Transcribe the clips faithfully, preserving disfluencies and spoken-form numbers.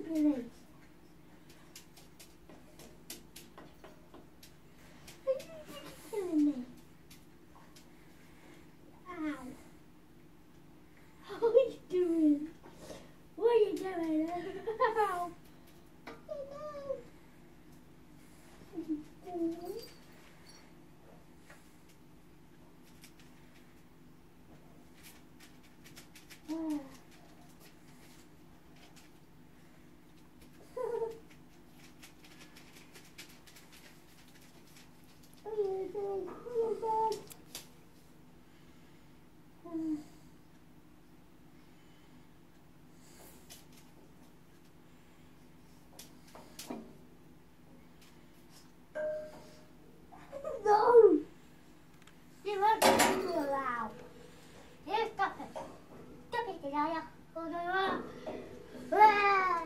your legs. You're killing me. Ow. What are you doing? What are you doing? Ow. No! You won't be allowed. Here, stop it. Stop it, Dillon. Oh, no, no. Ah.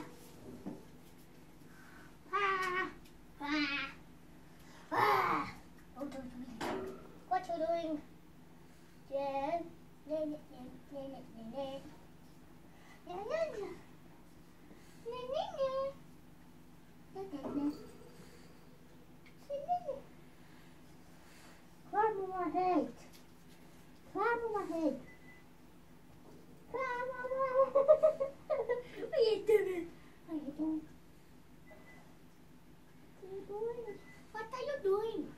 Ah. Ah. Ah. Oh, don't do it. What you doing? Jen? Jen, Jen, Jen, Jen, Jen. Jen, Jen, Jen. Jen, Jen, Jen. Jen, Jen, Jen. Climb on my head. Climb on my head. Climb on my head. What are you doing? What are you doing? What are you doing? What are you doing?